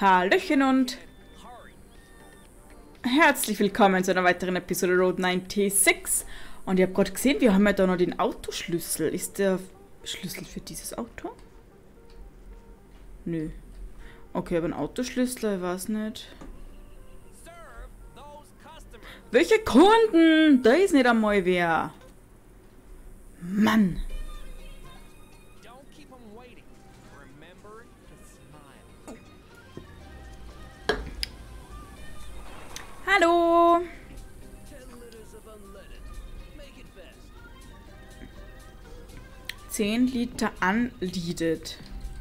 Hallöchen und herzlich willkommen zu einer weiteren Episode Road 96. Und ihr habt gerade gesehen, wir haben ja da noch den Autoschlüssel. Ist der Schlüssel für dieses Auto? Nö. Okay, aber ein Autoschlüssel, ich weiß nicht. Welche Kunden? Da ist nicht einmal wer. Mann. Hallo. 10 Liter unleaded.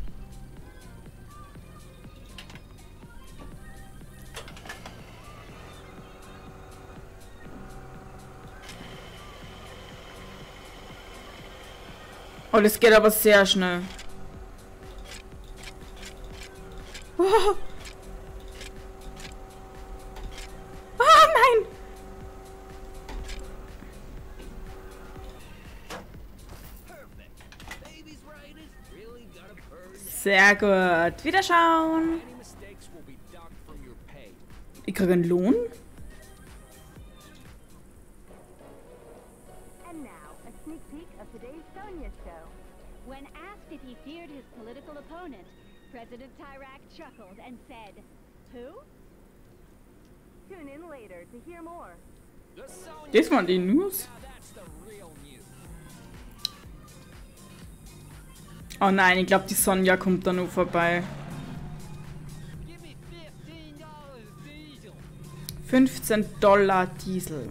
Oh, das geht aber sehr schnell. Oh, oh nein! Sehr gut. Wieder schauen. Ich kriege einen Lohn? When asked if he feared his political opponent, President Tyrak chuckled and said, "Who?" Tune in later to hear more. Das waren die News. Oh nein, ich glaube, die Sonja kommt da noch vorbei. 15 Dollar Diesel.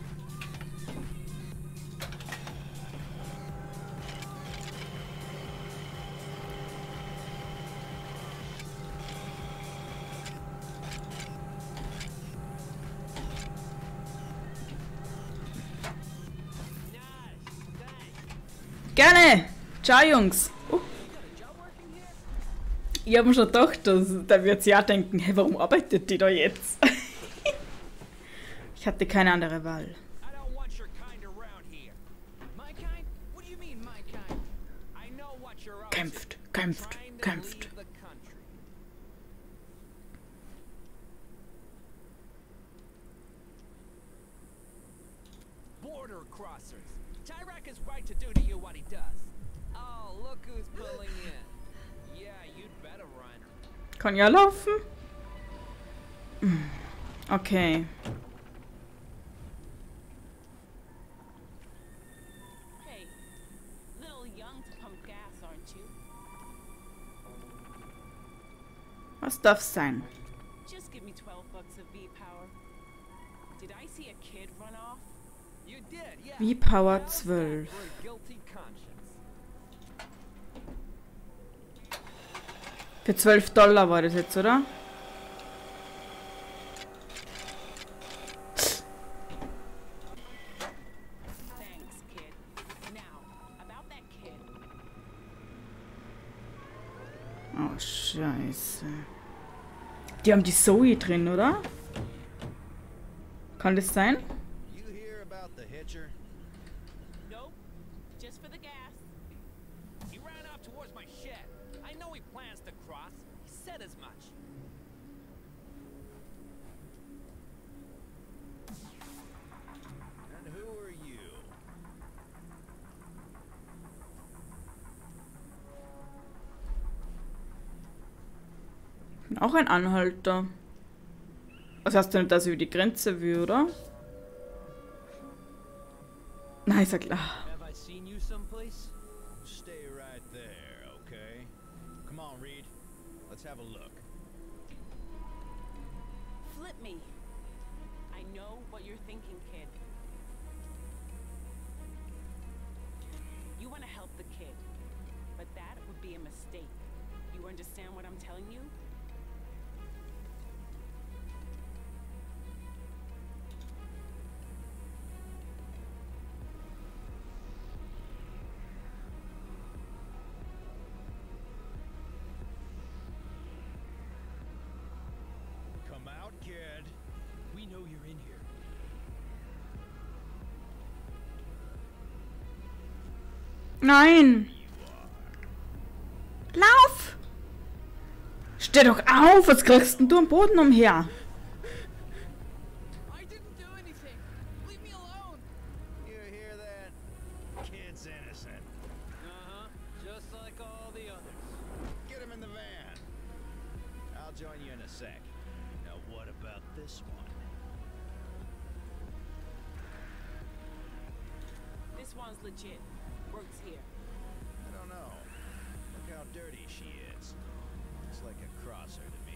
Gerne! Ciao, Jungs! Oh. Ich habe mir schon gedacht, da wird sie ja denken, hey, warum arbeitet die da jetzt? Ich hatte keine andere Wahl. Kämpft, kämpft, kämpft. Border crossers. Tyrak is right to do to you what he does. Oh, look who's pulling in. Yeah, you'd better run. Kann ja laufen. Okay. Hey, little young to pump gas, aren't you? Was darf sein? Just give me $12 of V-Power. Did I see a kid run off? You did, yeah. V-Power How's that 12. for a guilty conscience? Für 12 Dollar war das jetzt, oder? Thanks, kid. Now, about that kid. Oh, scheiße. Die haben die Zoe drin, oder? Kann das sein? You hear about the hitcher? Nope. Just for the gas. He ran out towards my shed. I know he plans to cross. He said as much. And who are you? Bin auch ein Anhalter. Was heißt denn, dass ich über die Grenze will, oder? Nein, ist ja klar. Have I seen you someplace? Stay right there, okay? Come on, Reed. Let's have a look. Flip me. I know what you're thinking, kid. You want to help the kid, but that would be a mistake. You understand what I'm telling you? Come out, kid. We know you're in here. Nein! Lauf! Steh doch auf! Was kriegst denn du am Boden umher? I didn't do anything. Leave me alone. You hear that? Kid's innocent. Uh-huh. Just like all the others. Get him in the van. I'll join you in a sec. Now what about this one? This one's legit. Works here. I don't know. Look how dirty she is. Looks like a crosser to me.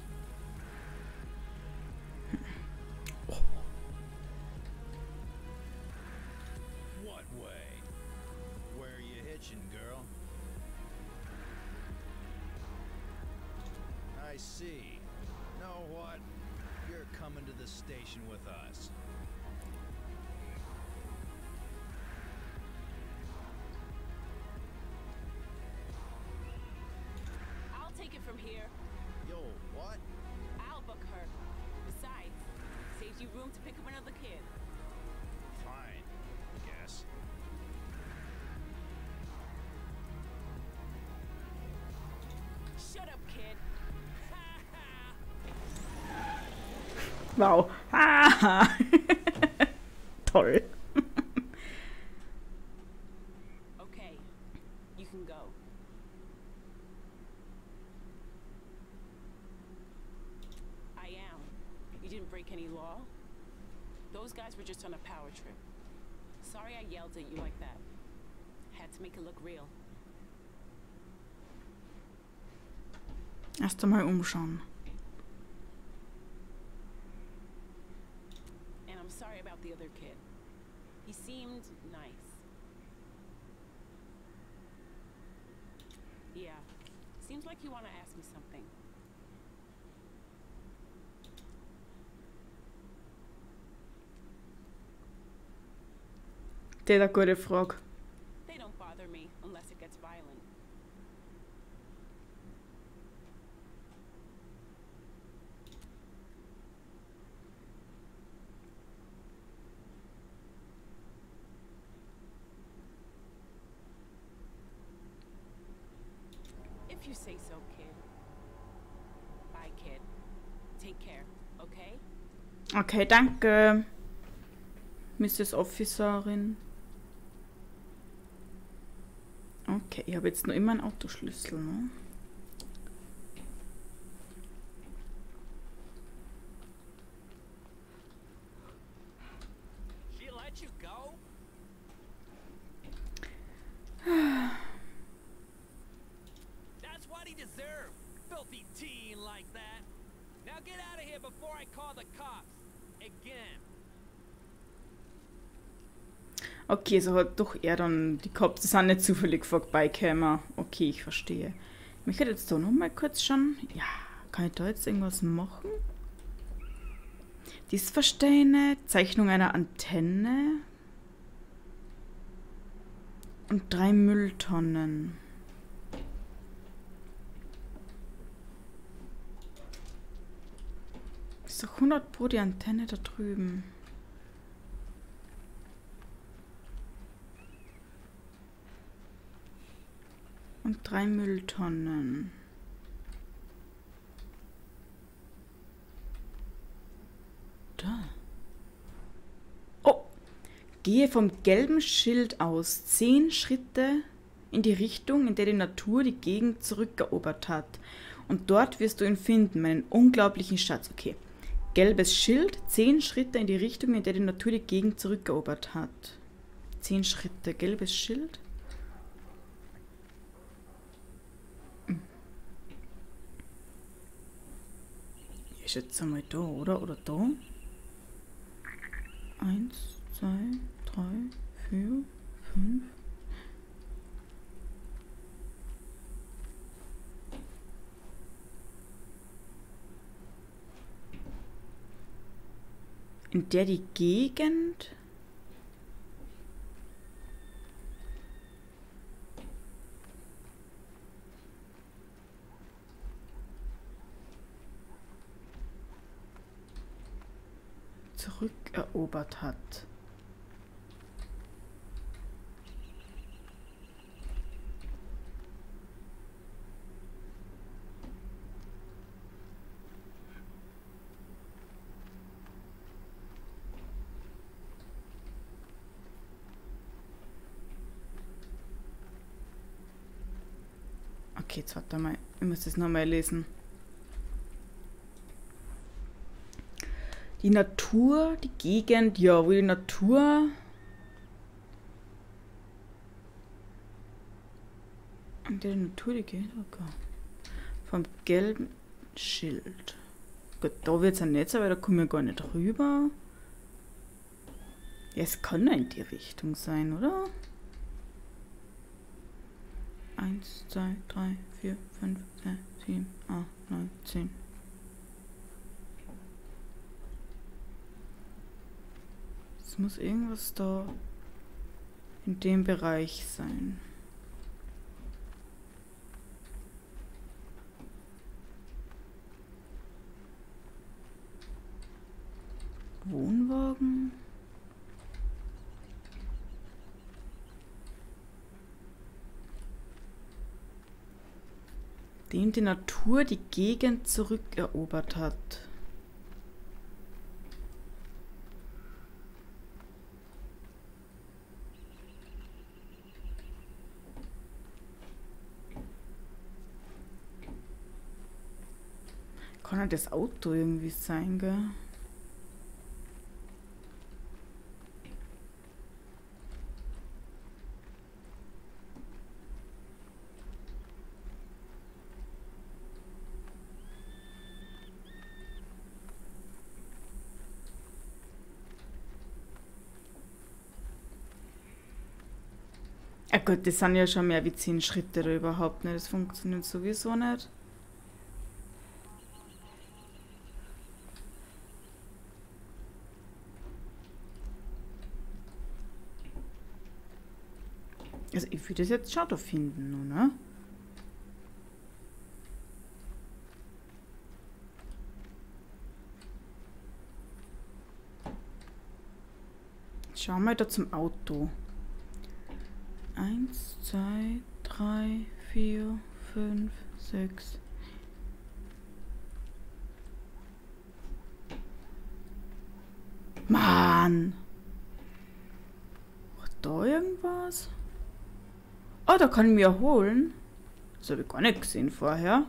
What way? Where are you hitching, girl? I see. Know what? You're coming to the station with us. I'll take it from here. Yo, what? I'll book her. Besides, saves you room to pick up another kid. Fine, I guess. Shut up, kid. Wow. Ah. Toll. Okay, you can go. I am. You didn't break any law. Those guys were just on a power trip. Sorry I yelled at you like that. Had to make it look real. Erst einmal umschauen. And I'm sorry about the other kid. He seemed nice. Yeah. Seems like you want to ask me something. Das ist eine gute Frage. They don't bother me unless it gets violent. If you say so, kid. Bye, kid. Take care, okay? Okay, danke. Mrs. Officerin. Okay, ich habe jetzt noch immer einen Autoschlüssel, ne? She let you go? That's what he deserved. Filthy teen like that. Now get out of here before I call the cops. Again. Okay, so hat doch er dann die Cops, die sind nicht zufällig vorbeigekommen. Okay, ich verstehe. Ich möchte jetzt da noch mal kurz schauen. Ja, kann ich da jetzt irgendwas machen? Dies verstehe ich nicht. Zeichnung einer Antenne. Und 3 Mülltonnen. Ist doch 100 Pro die Antenne da drüben. Und 3 Mülltonnen. Da. Oh! Gehe vom gelben Schild aus 10 Schritte in die Richtung, in der die Natur die Gegend zurückerobert hat. Und dort wirst du ihn finden, meinen unglaublichen Schatz. Okay. Gelbes Schild, 10 Schritte in die Richtung, in der die Natur die Gegend zurückerobert hat. 10 Schritte, gelbes Schild. Ich schätze mal da, oder? Oder da? 1, 2, 3, 4, 5. In der die Gegend zurückerobert hat. Okay, jetzt warte mal. Ich muss das nochmal lesen. Die Natur, die Gegend, ja, wo die Natur... Die Natur, die Gegend, okay. Vom gelben Schild. Gut, da wird es ein Netz, aber da kommen wir gar nicht rüber. Ja, es kann ja in die Richtung sein, oder? 1, 2, 3, 4, 5, 6, 7, 8, 9, 10. Es muss irgendwas da in dem Bereich sein. Wohnwagen. Dem die Natur die Gegend zurückerobert hat. Kann ja das Auto irgendwie sein, gell? Ja gut, das sind ja schon mehr wie 10 Schritte da überhaupt nicht. Das funktioniert sowieso nicht. Also ich will das jetzt schon da finden, ne? Schauen wir da zum Auto. 1, 2, 3, 4, 5, 6. Mann! War da irgendwas? Oh, da kann ich mir holen. Das habe ich gar nicht gesehen vorher.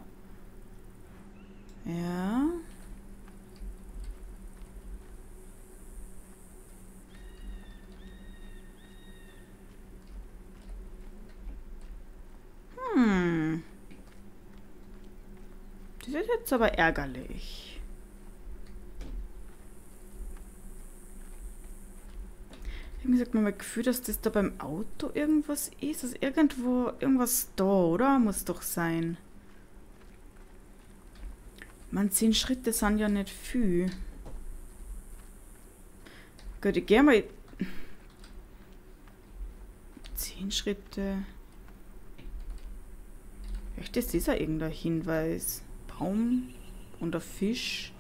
Ja. Das ist jetzt aber ärgerlich. Irgendwie sagt man mal Gefühl, dass das da beim Auto irgendwas ist. Also irgendwo, irgendwas da, oder? Muss doch sein. Man, 10 Schritte sind ja nicht viel. Gut, ich gehe mal... 10 Schritte... Vielleicht ist dieser irgendein Hinweis. Baum und ein Fisch.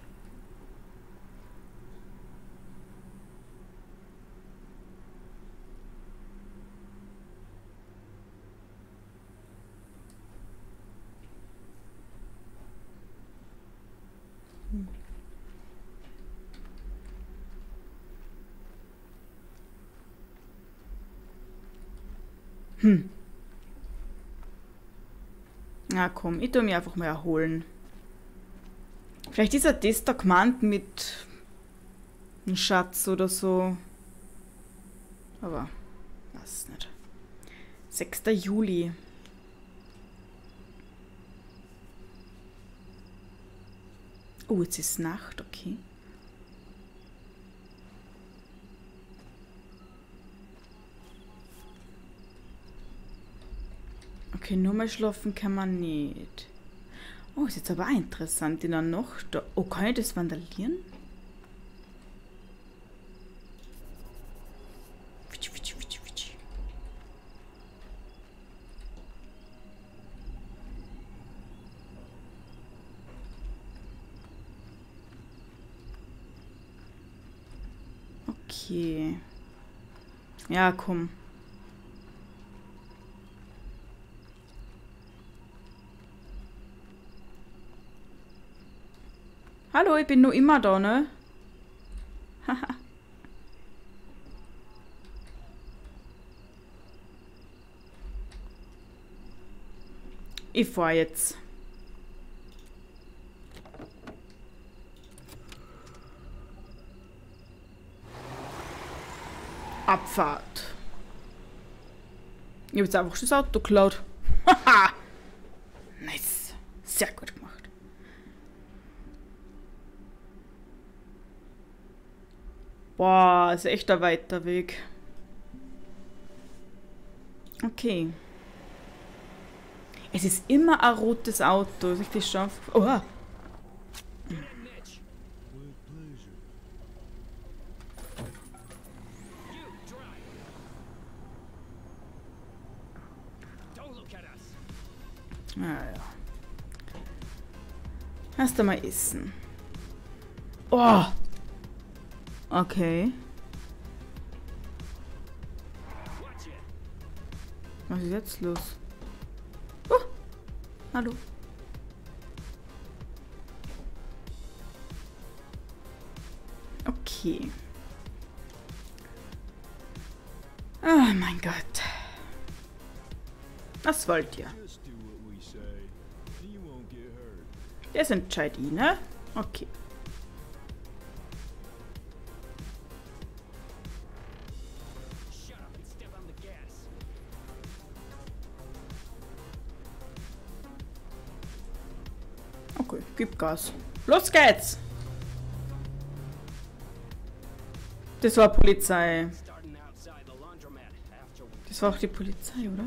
Na komm, ich tu mich einfach mal erholen. Vielleicht ist er das da gemeint mit einem Schatz oder so. Aber, weiß nicht. 6. Juli. Oh, jetzt ist Nacht, okay. Okay, nur mal schlafen kann man nicht. Oh, ist jetzt aber auch interessant. In der Nacht. Oh, kann ich das vandalieren? Okay. Ja, komm. Hallo, ich bin nur immer da, ne? Haha. Ich fahr jetzt. Abfahrt. Ich habe jetzt einfach schon das Auto geklaut. Haha! Nice. Sehr gut gemacht. Boah, ist echt ein weiter Weg. Okay. Es ist immer ein rotes Auto. Ich das schon. Oh. Get in, Mitch. With pleasure. You drive. Don't look at us. Ah ja. Erst einmal essen. Oh. Okay. Watch it. Was ist jetzt los? Oh. Hallo. Okay. Oh mein Gott. Was wollt ihr? Just do what we say, and you won't get hurt. Das entscheidet ich, ne? Okay. Shut up and step on the gas. Okay, gib Gas. Los geht's! Das war Polizei. Starting outside the laundromat after we Das war auch die Polizei, oder?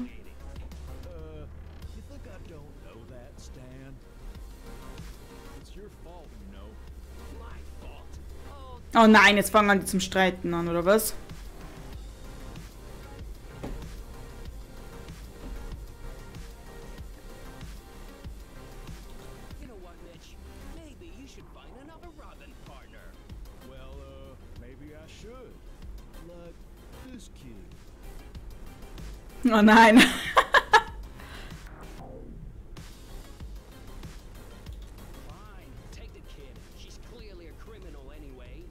You think I don't know that, Stan? It's your fault, you know. my fault. Oh, Oh nein, jetzt fangen die zum Streiten an, oder was? you know what, Mitch? Maybe you should find another Robin partner. Well, maybe I should. Like this kid. Oh nein. Fine, take the kid. She's clearly a criminal anyway.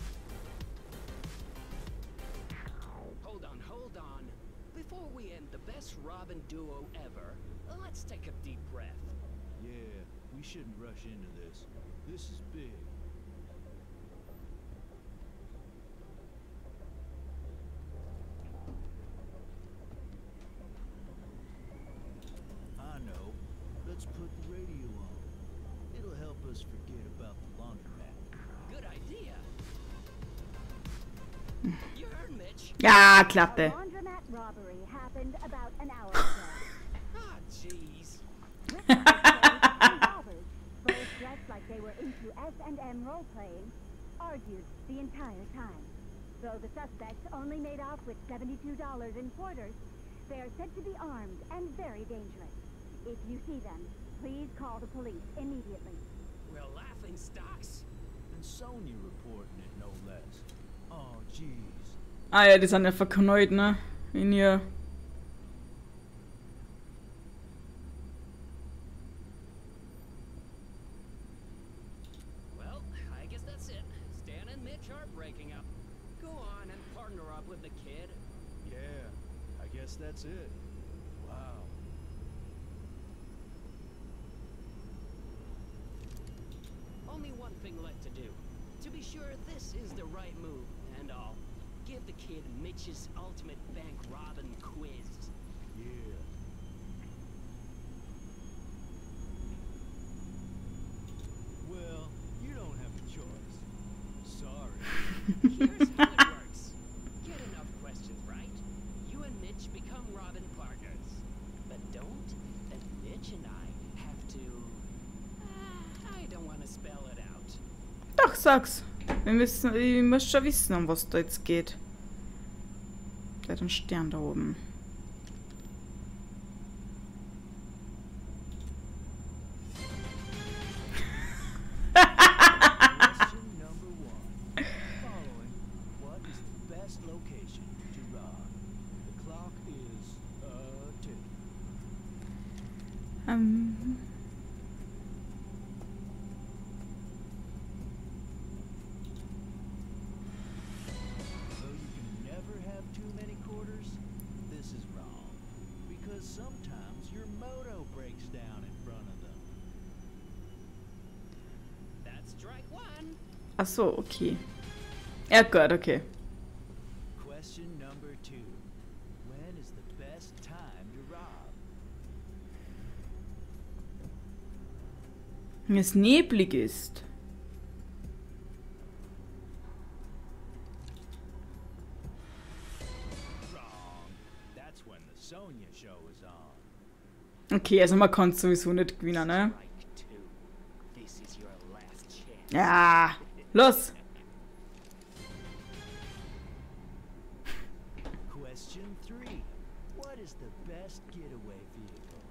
Hold on. Before we end the best Robin duo ever, let's take a deep breath. Yeah, we shouldn't rush into this. This is big. I know. Let's put the radio on. It'll help us forget about the laundromat. Good idea. You heard Mitch. Ja, A Klappe. laundromat robbery happened about an hour ago. Ah, jeez. Witnesses say two robbers, both dressed like they were into S&M role-playing, argued the entire time. Though the suspects only made off with $72 in quarters, they are said to be armed and very dangerous. If you see them, please call the police immediately. We're laughing stocks. And Sonya reporting it, no less. Oh, jeez. Ah ja, die sind ja verknallt, ne? In ihr. Well, I guess that's it. Stan and Mitch are breaking up. Go on and partner up with the kid. Yeah, I guess that's it. Wow. Only one thing left to do. To be sure this is the right move and all. Give the kid Mitch's ultimate bank robin quiz. Yeah. Well, you don't have a choice. Sorry. Here's how it works. Get enough questions right. You and Mitch become Robin partners. But don't, then Mitch and I have to... I don't want to spell it out. Doch, sag's. Ich muss schon wissen, um was da jetzt geht. Der hat einen Stern da oben. Question number one. Following, what is the best location to rob? The clock is, ticking. Though you can never have too many quarters, this Strike one. Ach so, okay. Ja, gut, okay. Question number 2. When is the best time to rob? Wenn es neblig ist. Wrong. That's when the Sonya show is on. Okay, also man kann sowieso nicht gewinnen, ne? Strike two. This is your last chance. Ja, los! Question 3. What is the best getaway vehicle?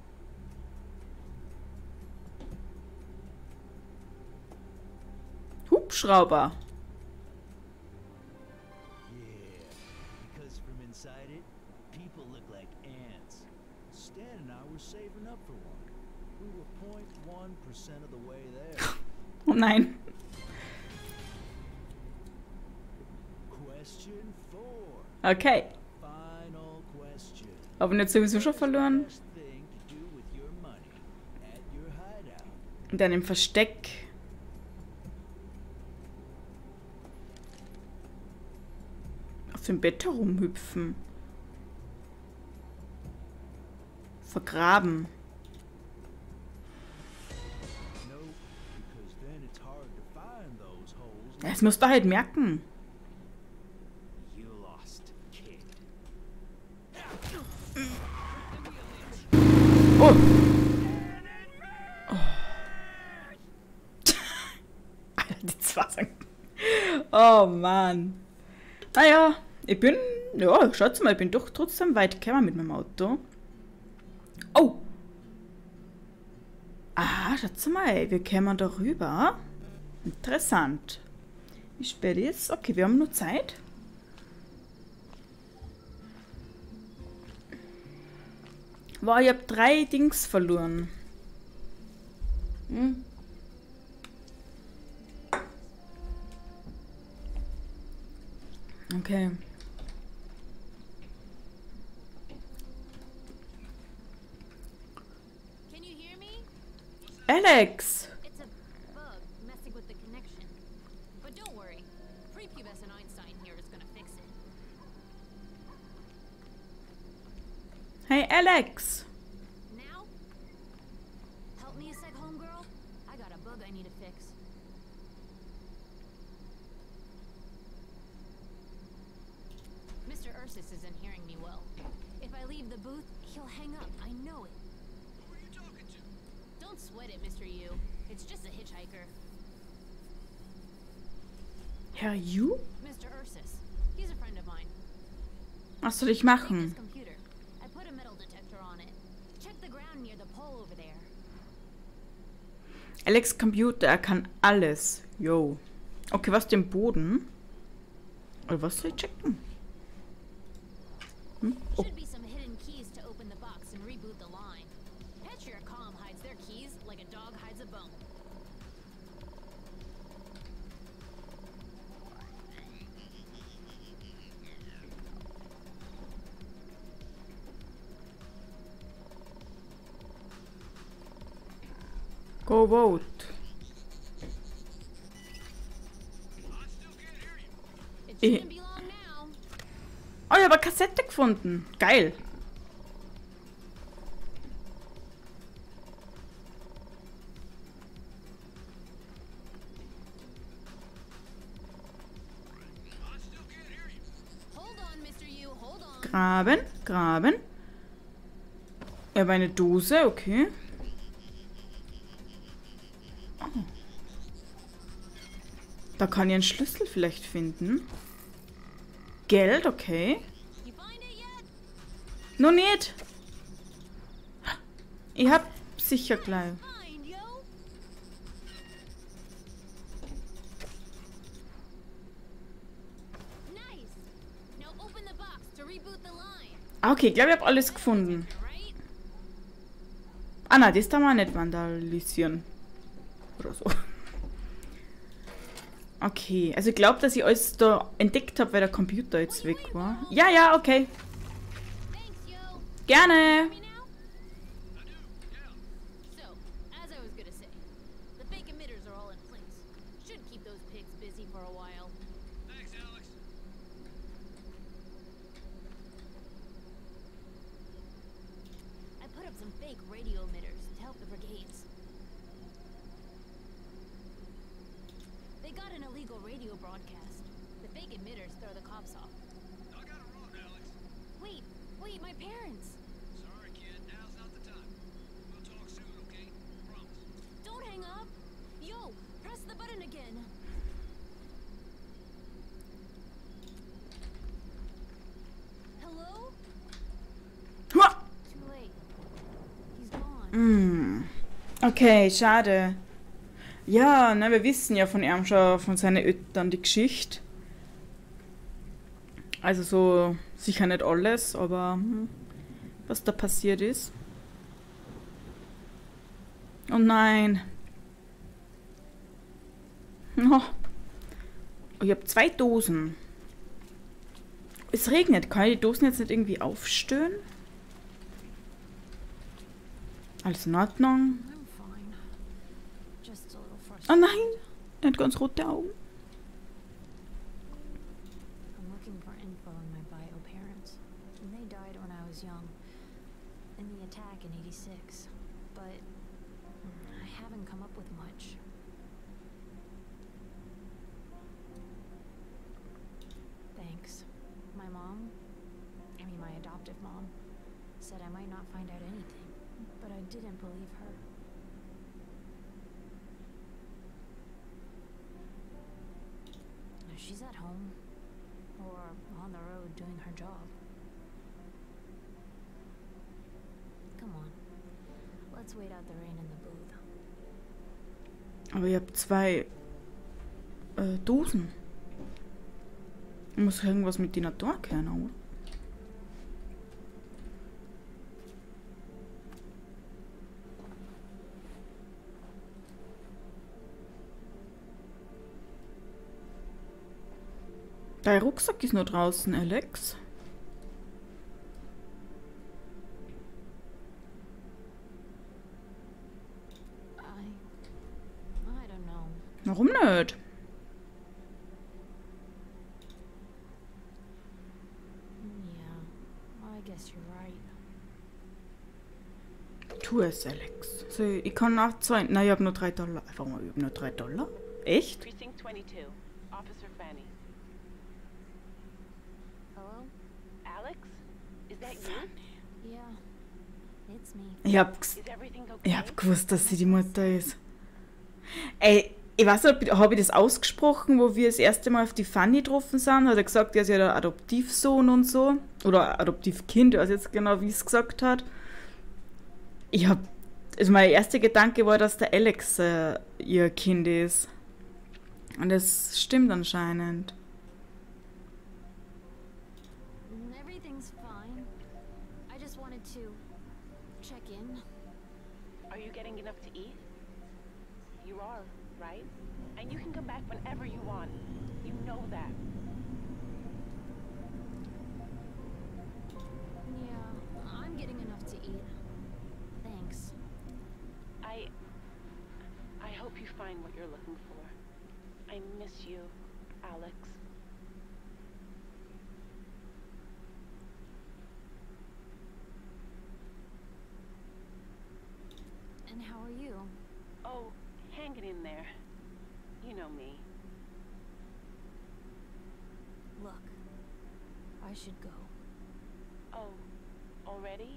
Hubschrauber. Yeah, because from inside it, people look like ants. Stan and I were saving up for one. We were 0.1% of the way there. Oh nein. Question 4. Okay. Final question. Aber nicht sowieso schon verloren. Best thing to do with your money at your hideout. In deinem Versteck. Auf dem Bett herumhüpfen. Vergraben. Nope, because then it's hard to find those holes. Das musst du halt merken. You lost, kid. Oh. Oh. Alter, die zwei sagen. Oh Mann. Naja, ich bin. Ja, schaut mal, ich bin doch trotzdem weit gekommen mit meinem Auto. Oh! Ah, schaut mal, wir kommen da rüber. Interessant. Wie spät ist? Okay, wir haben nur Zeit. Wow, ich habe 3 Dings verloren. Hm. Okay. Can you hear me? Alex! It's a bug messing with the connection. But don't worry. Prepubescent Einstein here is gonna fix it. Hey, Alex! Now? Help me a sec, homegirl. I got a bug I need to fix. Mr. Ursus isn't hearing me well. If I leave the booth, he'll hang up. I know it. Who are you talking to? Don't sweat it, Mr. Yu. It's just a hitchhiker. Herr Yu? Mr. Ursus. He's a friend of mine. Was soll ich Take machen? this computer. I put a metal detector on it. Check the ground near the pole over there. Alex Computer, er kann alles. Yo. Okay, was den Boden? Oder was soll ich checken? Hm? Oh. Should be some hidden keys to open the box and reboot the line. Bet your comm hides their keys like a dog hides a bone. Go vote. It Eh. shouldn't be long now. Oh, ich habe eine Kassette gefunden. Geil. Hold on, Mr. Yu, hold on. Graben, graben. Er habe eine Dose, okay. Oh. Da kann ich einen Schlüssel vielleicht finden. Geld, okay. You find it yet? Noch nicht. Ich hab sicher gleich. Find, yo. Nice. Now open the box to reboot the line. Ah, okay, ich glaube, ich habe alles gefunden. Right? Ah, nein, das darf man nicht vandalisieren. Oder so. Okay, also ich glaube, dass ich alles da entdeckt habe, weil der Computer jetzt weg war. Ja, ja, okay. Thanks, yo. Gerne. Me now? So, as I was gonna say, the fake emitters are all in place. up some fake radio emitters to help the brigades. They got an illegal radio broadcast. The fake emitters throw the cops off. I got it wrong, Alex. Wait, my parents! Sorry, kid. Now's not the time. We'll talk soon, okay? Promise. Don't hang up! Yo, press the button again! Hello? Hua! Too late. He's gone. Okay, schade. Ja, ne, wir wissen ja von ihm schon, von seinen Eltern die Geschichte. Also so sicher nicht alles, aber was da passiert ist. Oh nein. Oh, ich habe 2 Dosen. Es regnet. Kann ich die Dosen jetzt nicht irgendwie aufstellen? Alles in Ordnung. I'm fine. Just a little Oh frustrated. nein, er hat ganz rote Augen. I'm looking for info on my bio parents. And they died when I was young. In the attack in '86. But I haven't come up with much. Thanks. My my adoptive mom, said I might not find out anything, but I didn't believe her. She's at home, or on the road doing her job. Come on, let's wait out the rain in the booth. Aber ihr habt 2 Dosen. Muss irgendwas mit die Natur kennen, oder? Dein Rucksack ist noch draußen, Alex. I don't know. Warum nicht? Yeah, I guess you're right. Tu es, Alex. So, ich kann nach 2. Nein, ich hab nur $3. Einfach mal, ich hab nur $3. Echt? Precinct 22, Officer Fanny. Hello? Alex? Is that you? Yeah, it's me. Is everything okay? Ich hab gewusst, dass sie die Mutter ist. Ey, ich weiß nicht, habe ich das ausgesprochen, wo wir das erste Mal auf die Fanny getroffen sind? Hat er gesagt, er ist ja der Adoptivsohn und so. Oder Adoptivkind, ich weiß jetzt genau, wie es gesagt hat. Also mein erster Gedanke war, dass der Alex ihr Kind ist. Und das stimmt anscheinend. Everything's fine. I just wanted to check in. Are you getting enough to eat? You are, right? And you can come back whenever you want. You know that. Yeah, I'm getting enough to eat. Thanks. I hope you find what you're looking for. I miss you, Alex. And how are you? Oh, hanging in there. You know me. Look, I should go. Oh, already?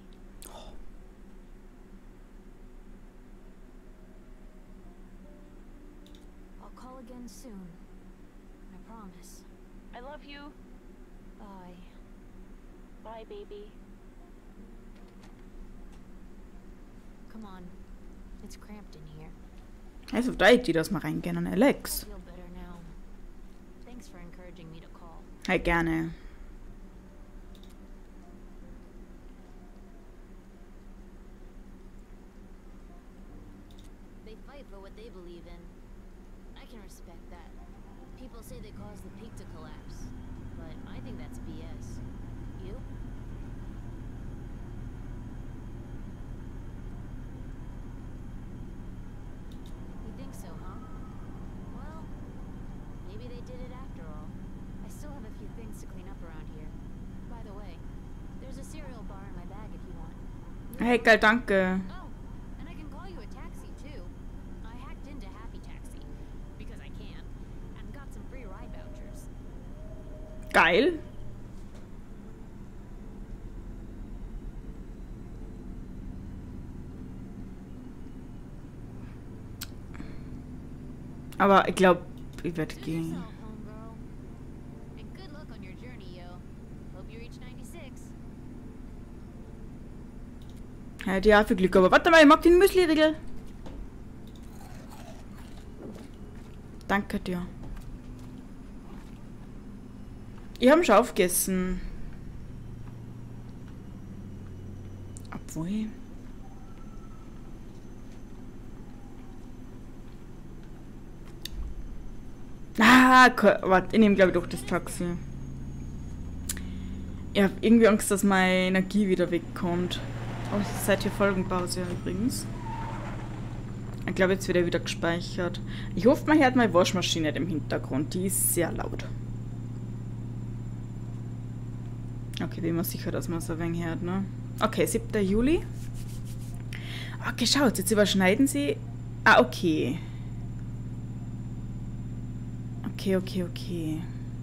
I'll call again soon. I promise. I love you. Bye. Bye, baby. Come on. It's cramped in here. Also da hätte ich, dass wir reingehen an Alex. I feel better now. Thanks for encouraging me to call. Hey, gerne. They fight for what they believe in. I can respect that. People say they caused the peak to collapse, but I think that's BS. You? You think so, huh? Well, maybe they did it after all. I still have a few things to clean up around here. By the way, there's a cereal bar in my bag if you want. Hey, geil, danke. Oh, and I can call you a taxi too. I hacked into Happy Taxi because I can and got some free ride vouchers. Geil. Aber ich glaube, ich werde Suit gehen. yourself, homegirl. And good luck on your journey, yo. Hope you reach 96. Hätte ja viel Glück, aber warte mal, ich mag den Müsli-Riegel. Danke dir. Ich habe schon aufgegessen. Obwohl. Warte, ich nehme glaube ich doch das Taxi. Ich habe irgendwie Angst, dass meine Energie wieder wegkommt. Oh, seit hier Folgenpause übrigens. Ich glaube, jetzt wird er wieder gespeichert. Ich hoffe, man hört meine Waschmaschine im Hintergrund. Die ist sehr laut. Okay, bin mir sicher, dass man so ein wenig hört, ne? Okay, 7. Juli. Okay, schaut, jetzt überschneiden sie. Ah, okay. Okay.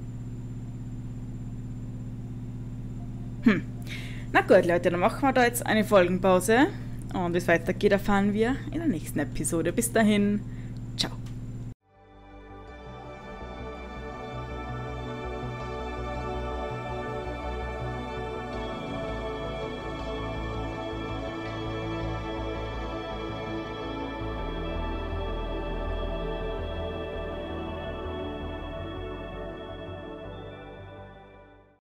Na gut, Leute, dann machen wir da jetzt eine Folgenpause. Und wie es weitergeht, erfahren wir in der nächsten Episode. Bis dahin.